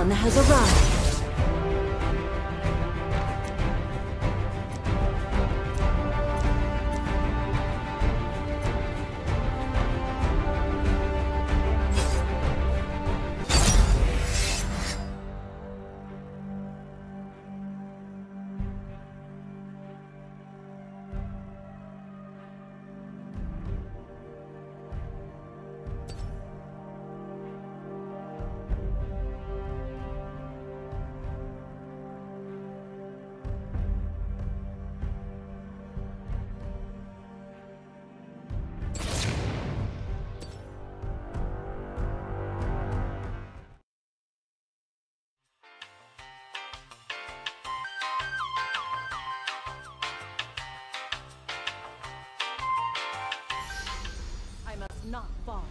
sun has arrived. Not fall.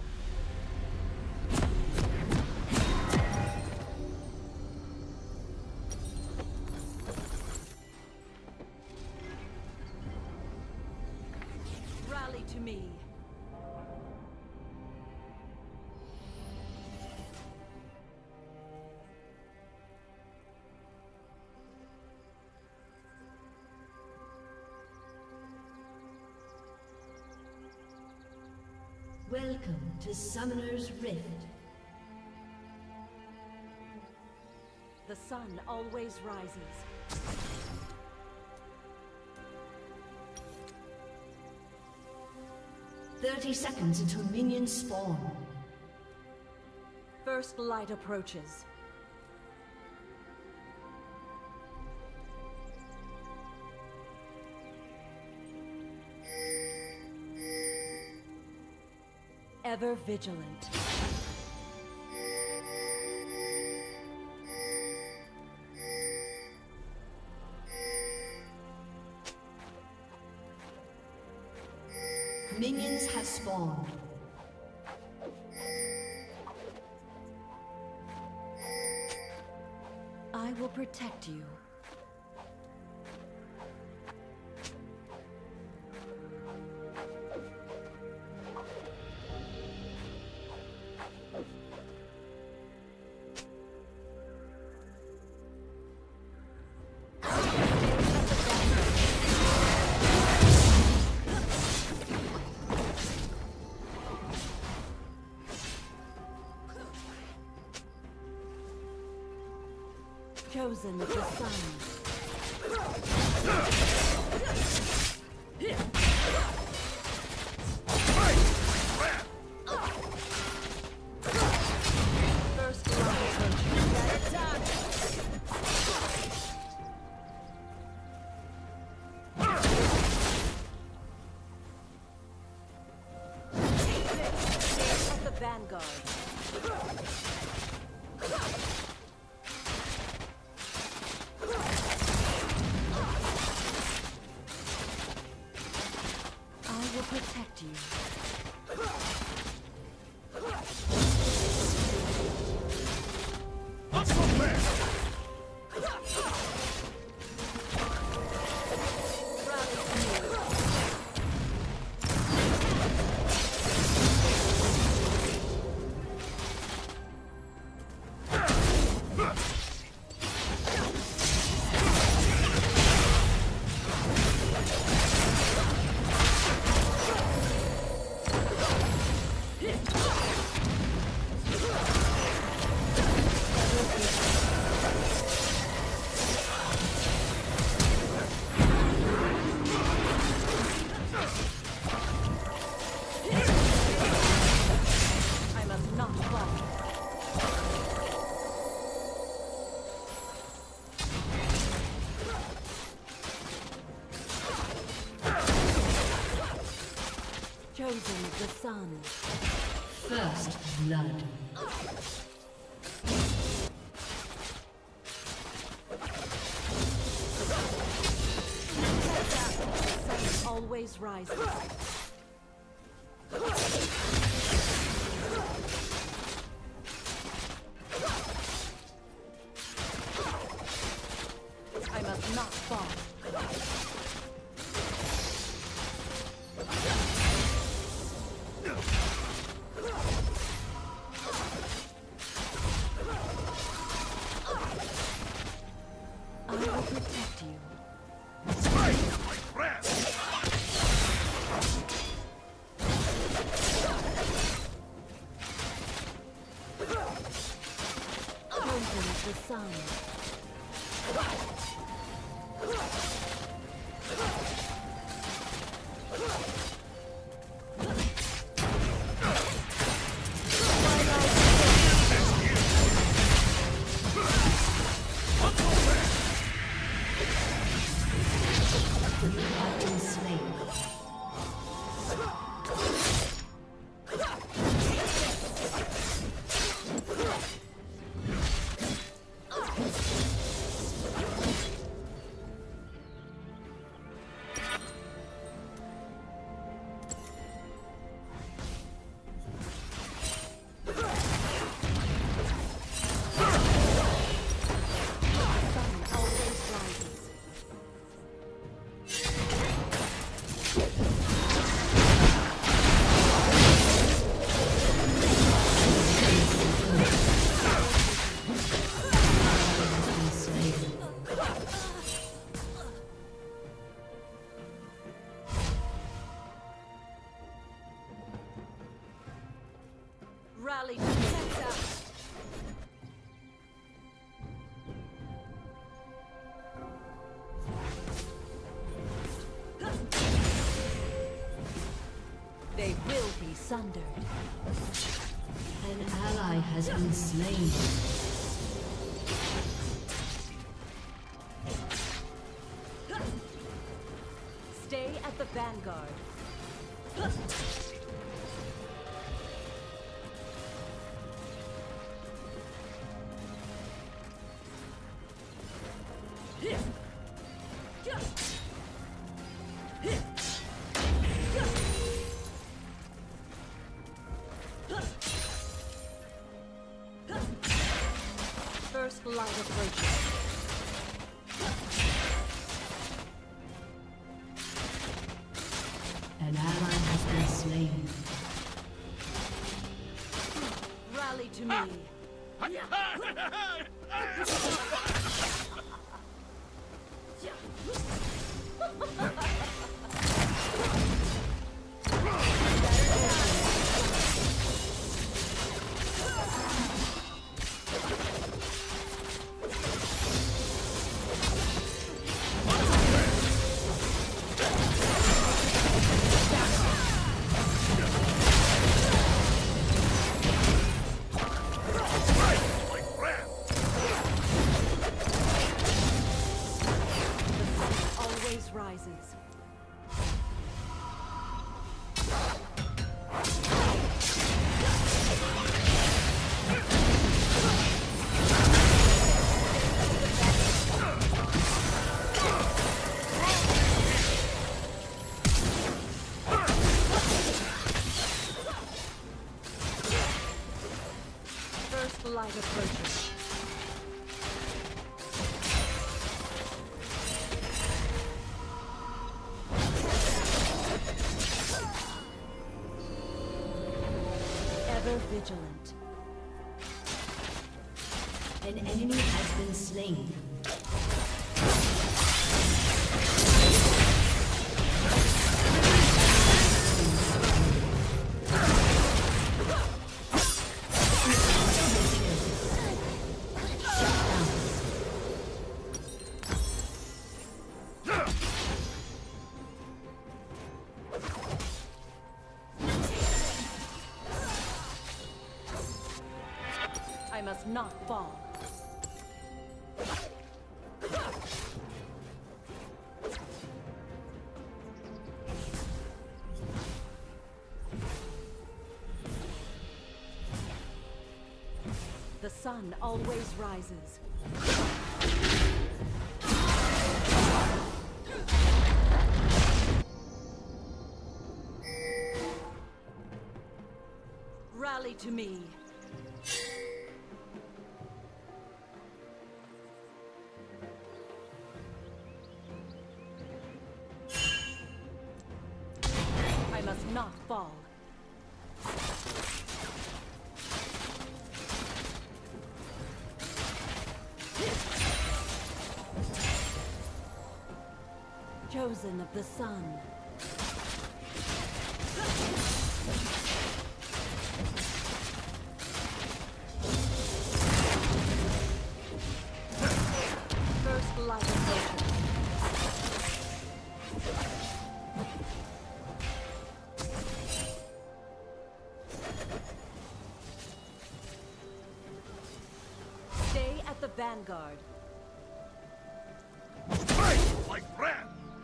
Rally to me. Welcome to Summoner's Rift. The sun always rises. 30 seconds until minions spawn. First light approaches. Ever vigilant. Minions have spawned. I will protect you. Chosen the sun. First of the vanguard. Protect you. Chosen the sun. First blood. The sun always rises. I must not fall. sun. Rally to center. They will be sundered. An ally has been slain. Stay at the vanguard. First light approaching. An ally has been slain. Rally to me. Rises. First light approaching. Vigilant. An enemy has been slain. I must not fall. The sun always rises. Rally to me. I must not fall. Chosen of the sun. vanguard. Fight like rat!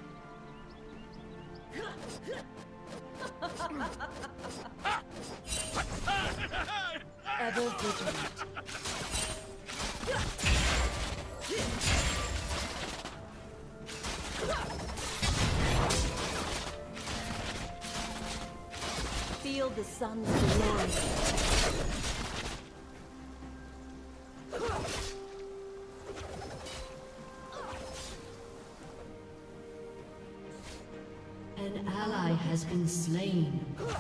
Ever vigilant. Feel the sun's glory. An ally has been slain.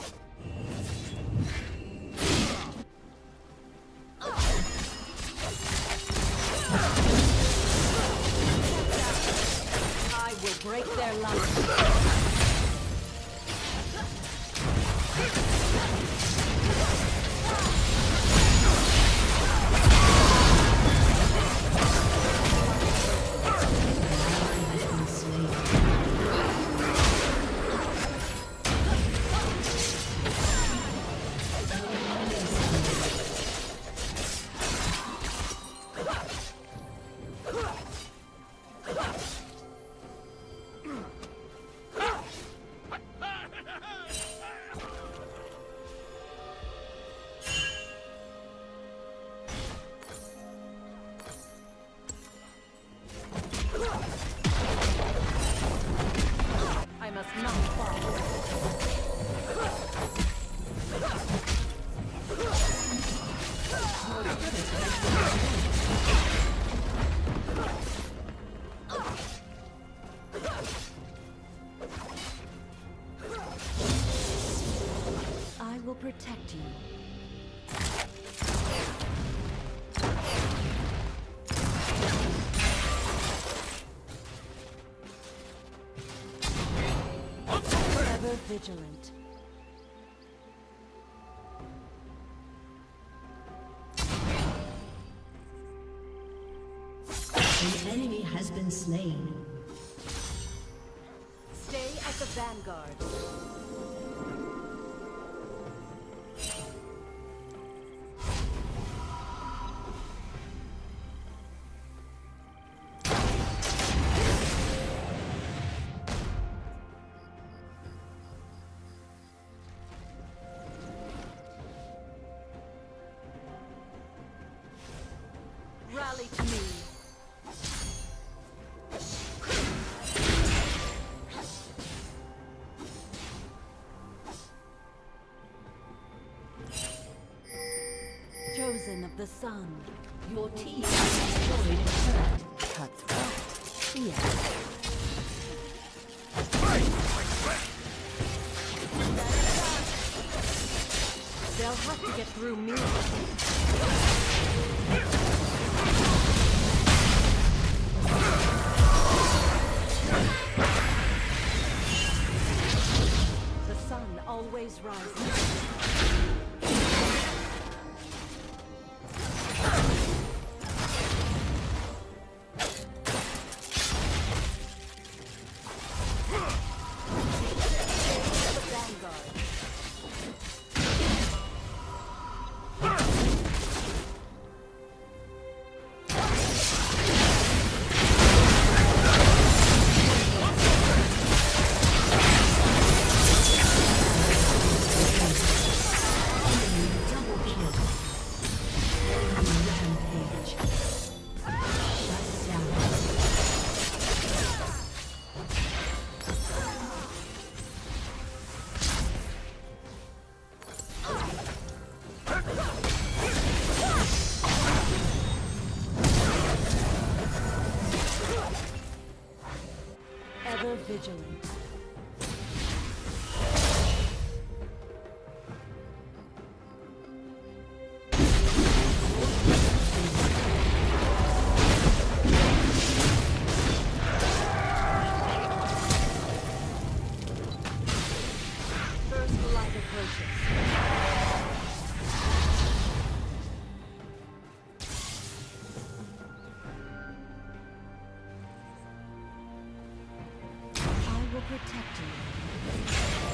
I will break their line. I must not fall. I will protect you. Ever vigilant. An enemy has been slain. Stay at the vanguard. Rally to me. Chosen of the sun. Your team has destroyed a turret. Cutthroat. Yes. Fight like rat! They'll have to get through me. The sun always rises. Ever vigilant. First light approaches. I will protect you.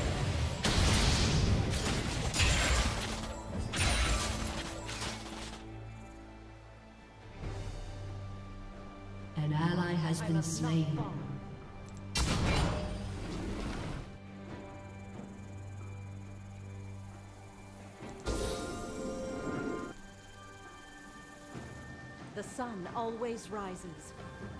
has been slain. The sun always rises.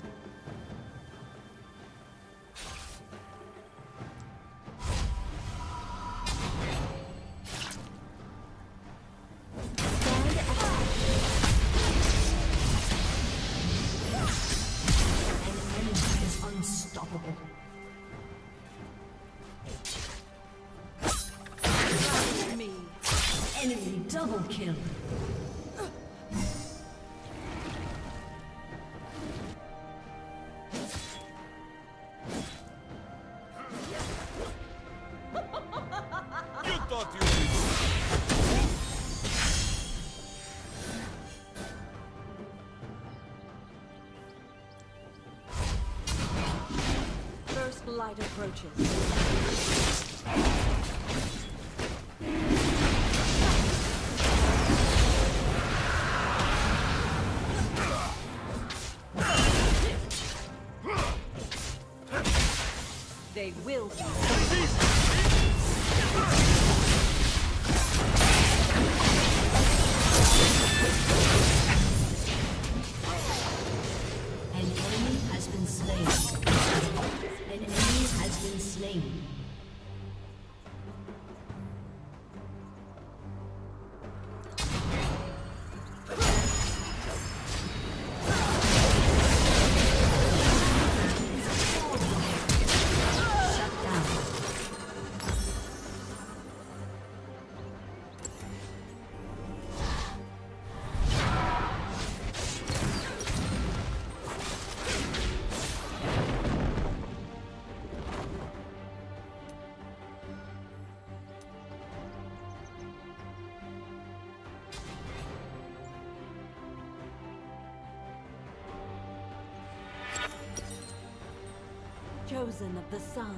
Unstoppable. Me. Enemy double kill. You thought you would. First light approaches. They will be. An enemy has been slain. An enemy has been slain. Shut down. Chosen of the sun.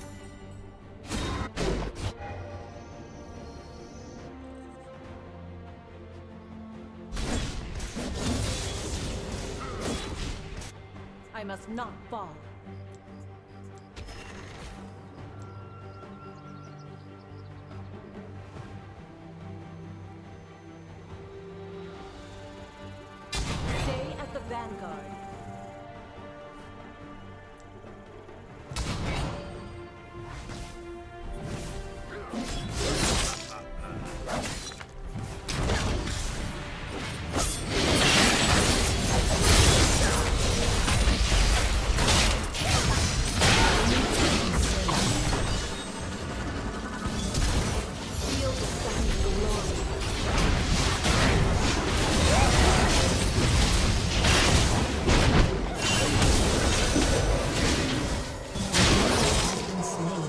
I must not fall. Stay at the vanguard. Feel the sun's glory. Has been slain.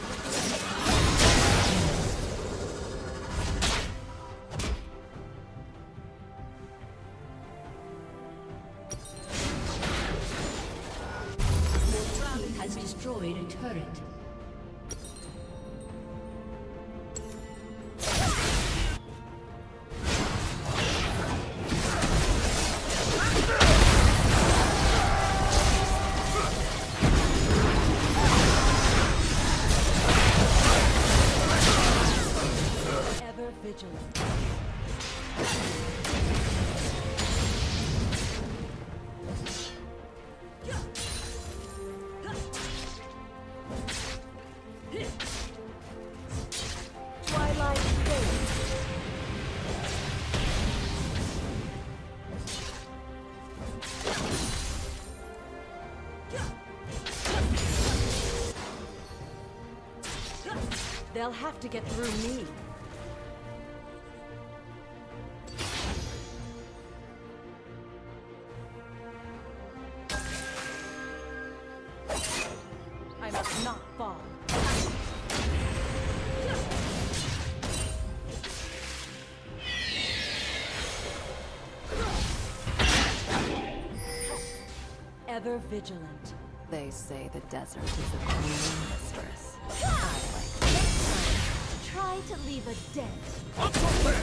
Your team has destroyed a turret. Ever vigilant. Twilight fades. They'll have to get through me. I must not fall. Ever vigilant. They say the desert is a cruel mistress. I like it. Try to leave a dent. What's up there?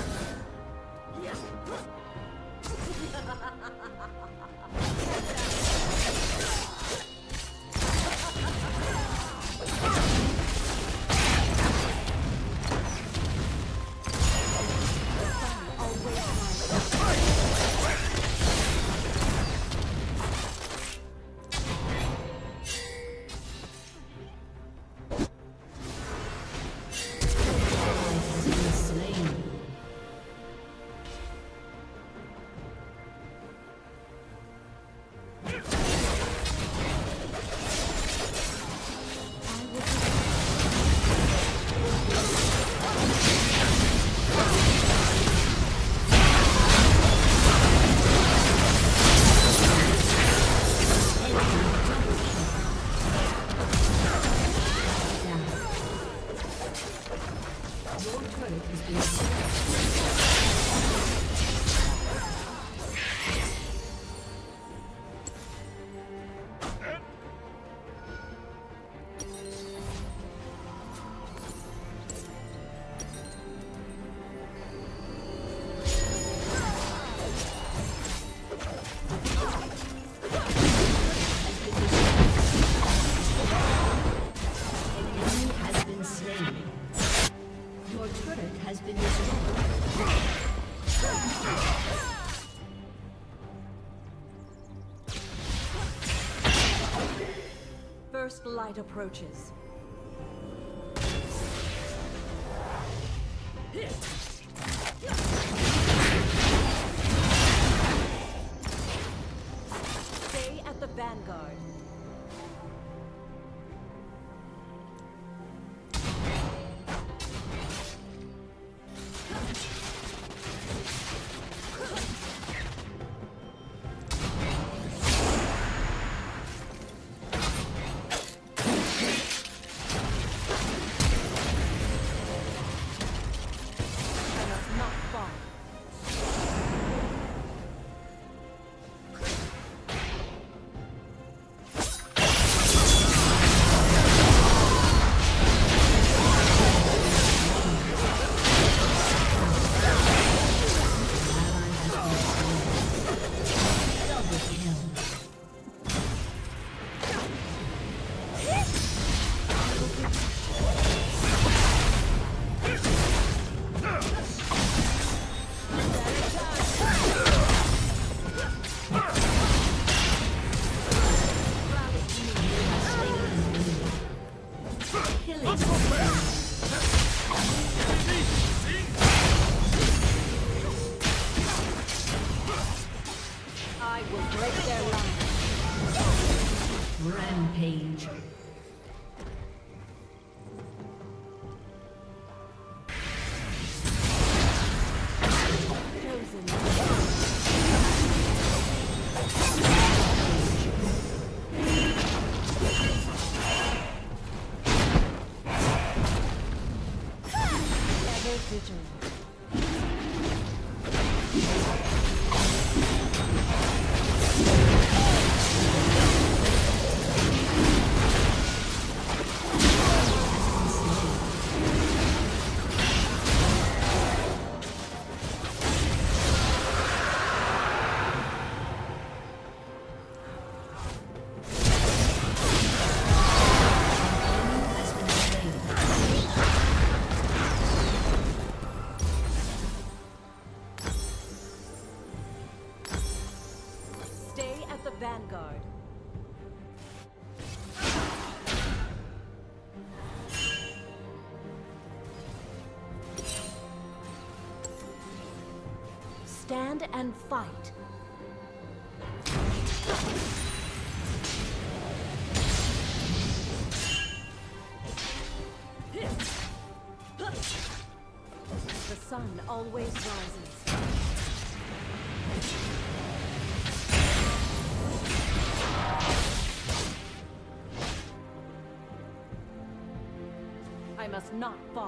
first light approaches. Stay at the vanguard. I will break their line. Rampage. Ever vigilant. Vanguard. Stand and fight. The sun always rises. I must not fall.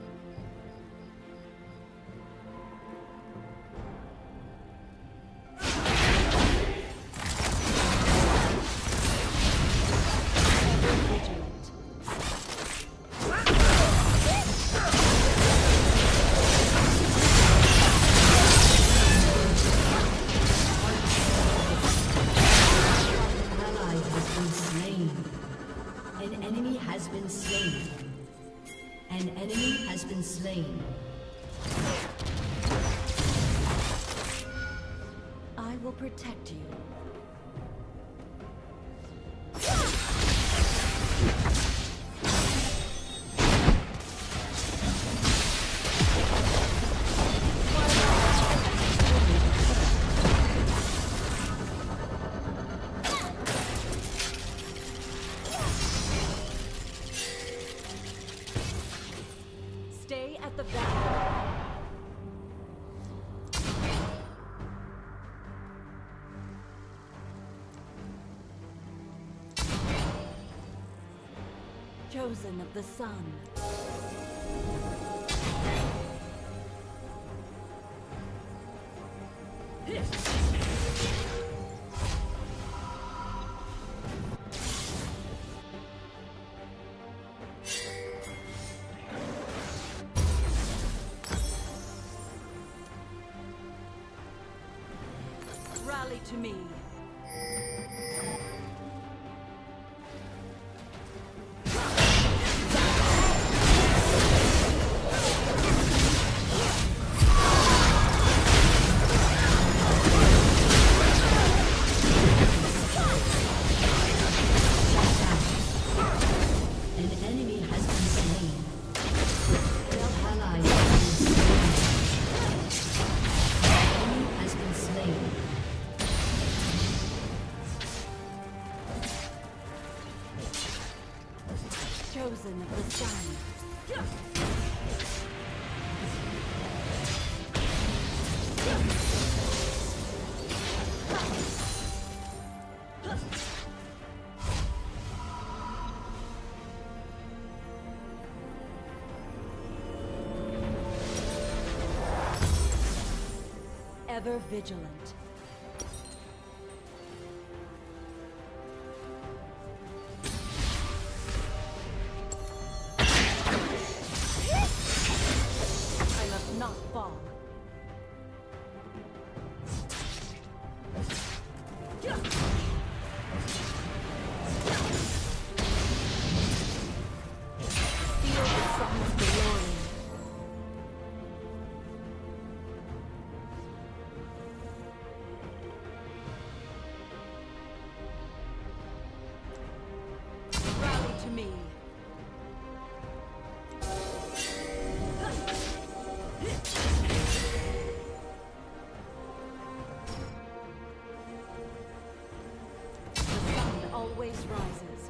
An enemy has been slain. I will protect you. Stay at the back. Chosen of the sun. Rally to me. An enemy has been slain. An ally has been slain. An enemy has been slain. Chosen of the sun. Ever vigilant. I must not fall. Feel the sun's glory. Rally to me. The sun always rises.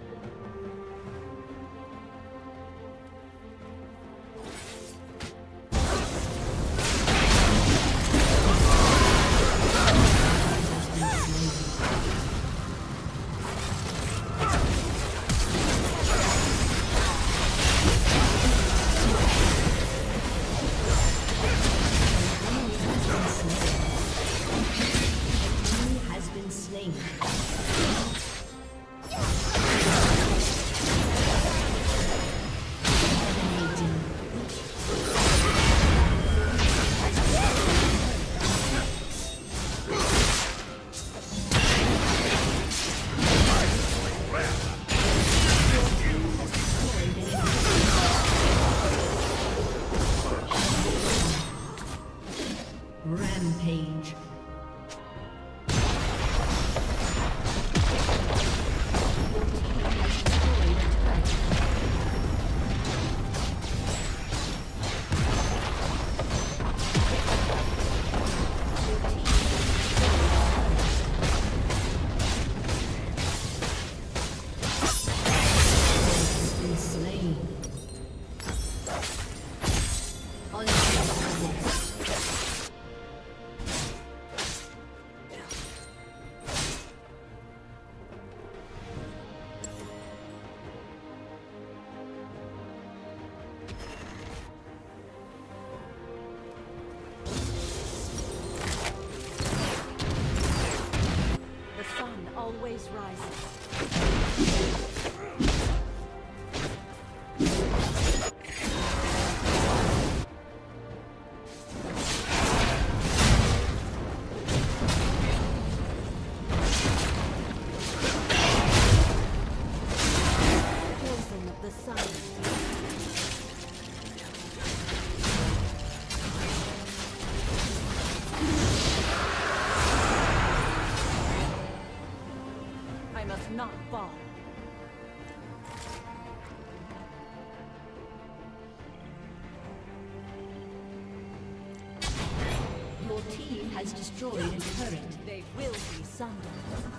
Enemy has been slain. Rampage. Been slain. The sun always rises. Chosen of the sun. I must not fall. Your team has destroyed a turret. They will be sundered.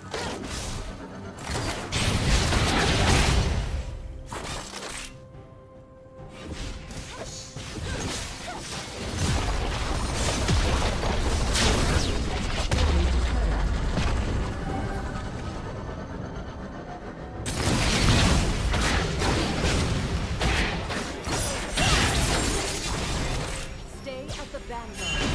Stay at the vanguard.